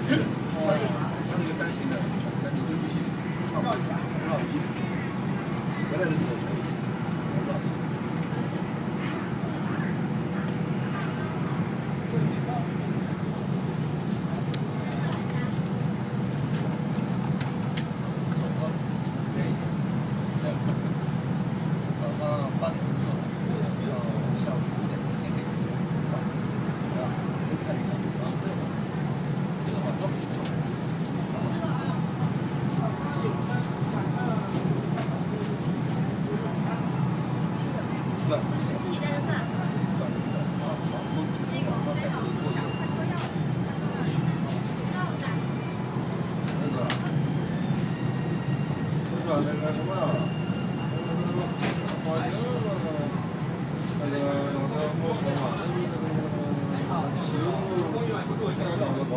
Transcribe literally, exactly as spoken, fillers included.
那个单行的，那你就必须绕一下，绕一下。回来的时候可以绕一下。早上八点钟做，到下午五点天黑之前到，啊，只能看一看，然后这个这个晚上不做。 自己带的饭。 那个，就是那个什么，放那个那个那个什么什么嘛，那个那个汽油，加上那个高